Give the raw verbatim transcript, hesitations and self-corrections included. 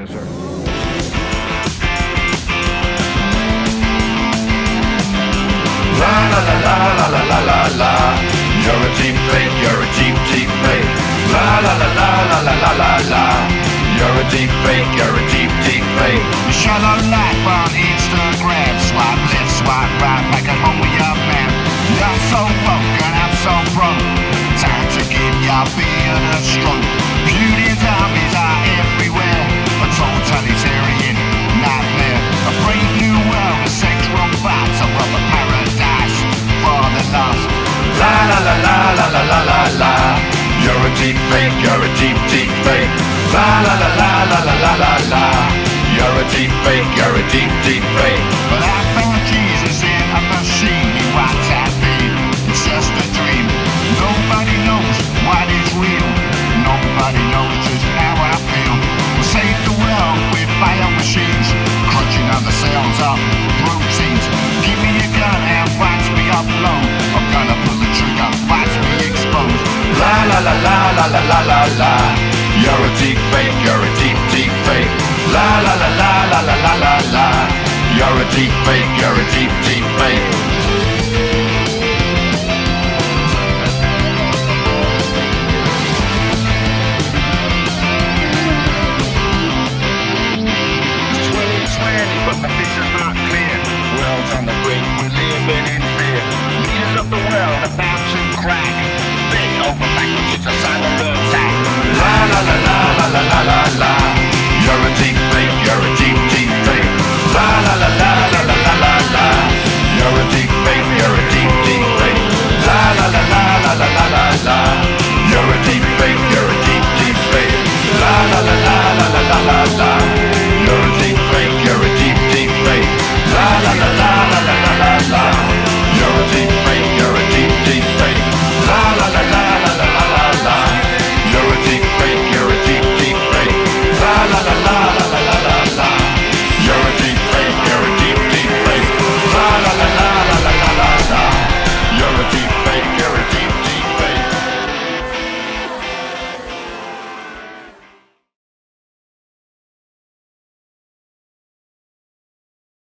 Yes, sir. La la la la la la la la la. You're a cheap fake, you're a cheap, cheap fake. La la la la la la la la la. You're a cheap fake, you're a cheap, cheap fake. You shallow life on Instagram. Swipe left, swipe right, back at home with your man. You're so woke and I'm so broke. Time to give your beard a stroke. Beauty and zombies are everywhere. A totalitarian nightmare. A brave new world with sex robots. A rubber paradise for the lost. La la la la la la la la la. You're a cheap fake, you're a cheap, cheap fake. La la la la la la la la la. You're a cheap fake, you're a cheap, cheap fake. But I found Jesus in a machine. He wiped out me. It's just a dream. Nobody knows what is real. Nobody knows just how I feel. We'll save the world with bio machines, crunching on the cells of proteins. Give me a gun and watch me upload. I'm gonna pull the trigger, watch me explode. La la la la la la la la la. You're a cheap fake, you're a cheap, cheap fake. La la la la la la la la la. You're a cheap fake, you're a cheap, cheap fake.